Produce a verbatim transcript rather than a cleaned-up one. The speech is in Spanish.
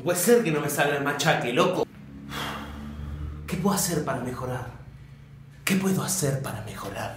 puede ser que no me salga el machaque, loco. ¿Qué puedo hacer para mejorar? ¿Qué puedo hacer para mejorar?